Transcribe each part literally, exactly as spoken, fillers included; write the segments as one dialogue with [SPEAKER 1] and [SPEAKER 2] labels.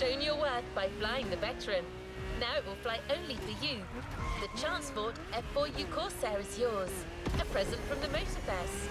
[SPEAKER 1] shown your worth by flying the Veteran. Now it will fly only for you. The Chansport F four U Corsair is yours. A present from the Motorfest.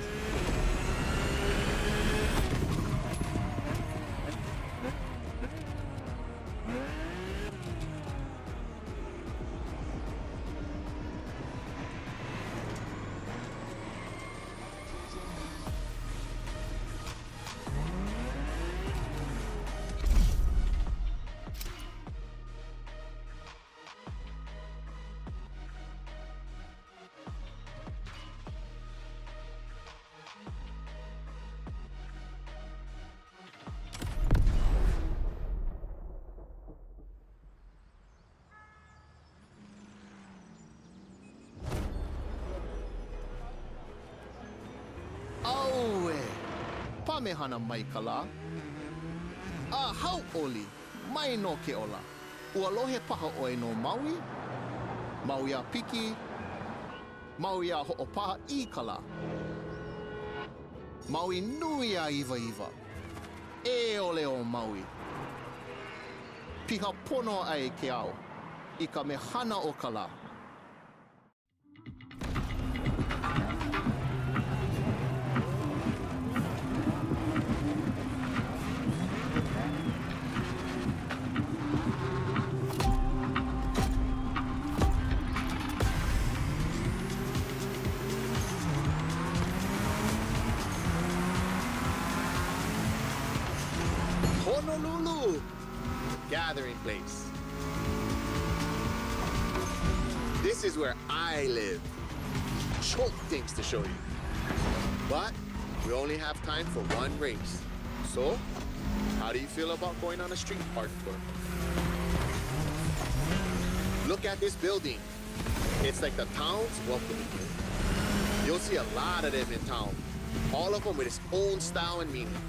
[SPEAKER 2] Pamehana maikala. A hau oli, mai no ke ola. Ua lohe paha oi no Maui. Maui a piki. Maui a ho'opaha I kala. Maui nui a iwa iwa. E ole o Maui. Piha pono ai ke ao. I ka mehana o kala.
[SPEAKER 3] Honolulu, gathering place. This is where I live. Choke things to show you. But we only have time for one race. So, how do you feel about going on a street art tour? Look at this building. It's like the town's welcoming you. You'll see a lot of them in town. All of them with its own style and meaning.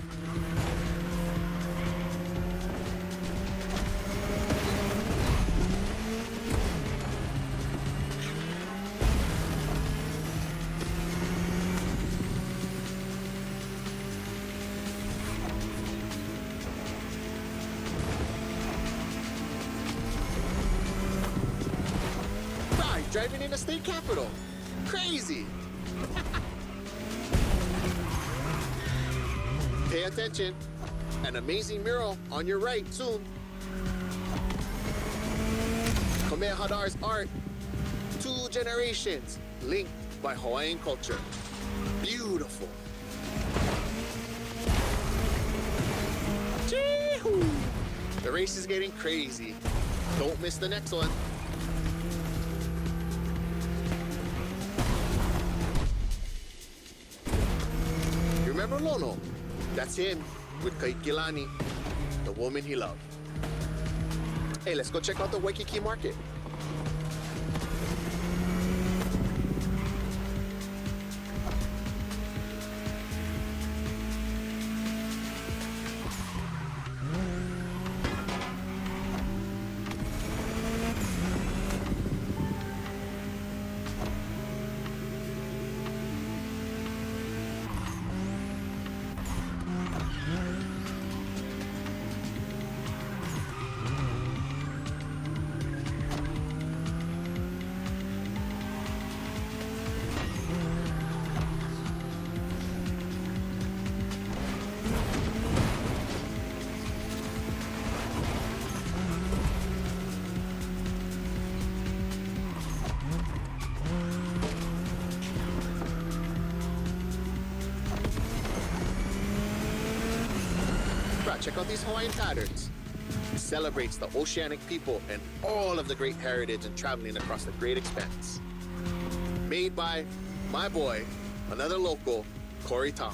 [SPEAKER 3] Driving in the state capitol. Crazy. Pay attention. An amazing mural on your right soon. Kamehameha Hadar's art. Two generations linked by Hawaiian culture. Beautiful. Chee-hoo. The race is getting crazy. Don't miss the next one. Remember Lono? That's him with Kaikilani, the woman he loved. Hey, let's go check out the Waikiki market. Check out these Hawaiian patterns. It celebrates the oceanic people and all of the great heritage and traveling across the great expanse. Made by my boy, another local, Corey Tom.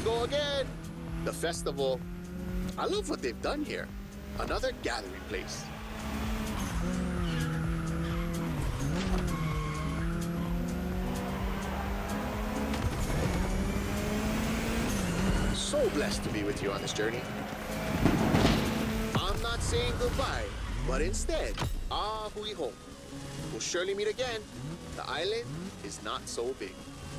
[SPEAKER 3] go again. The festival. I love what they've done here. Another gathering place. So blessed to be with you on this journey. I'm not saying goodbye, but instead, ah hui home. We'll surely meet again. The island is not so big.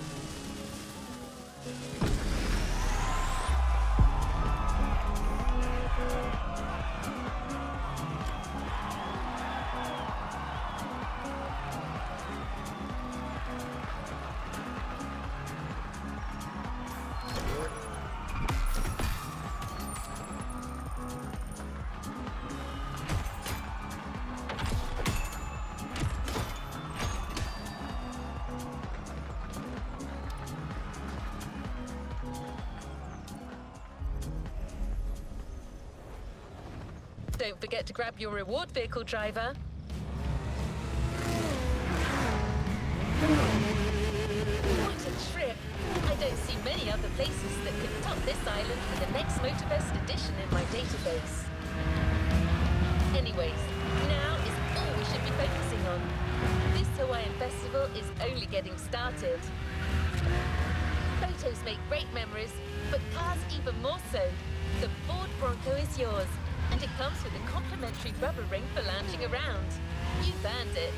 [SPEAKER 1] Don't forget to grab your reward vehicle, driver. What a trip! I don't see many other places that could top this island for the next Motorfest edition in my database. Anyways, now is all we should be focusing on. This Hawaiian festival is only getting started. Photos make great memories, but cars even more so. The Ford Bronco is yours. And it comes with a complimentary rubber ring for lounging around. You've earned it.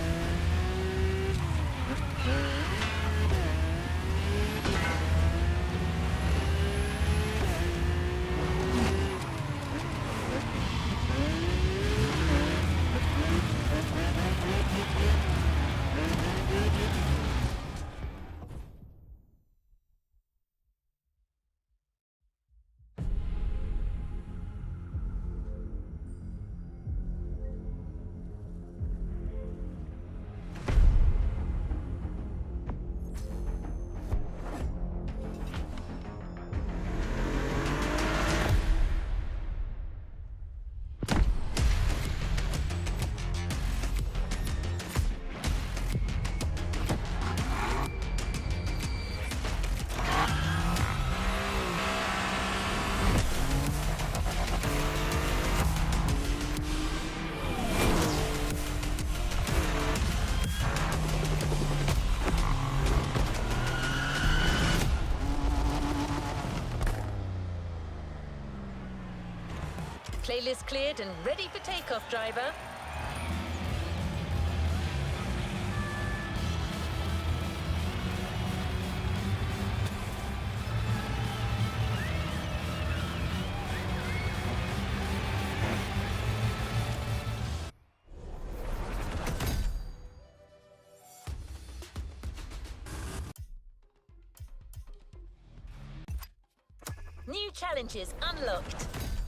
[SPEAKER 1] Playlist cleared and ready for takeoff, driver. New challenges unlocked.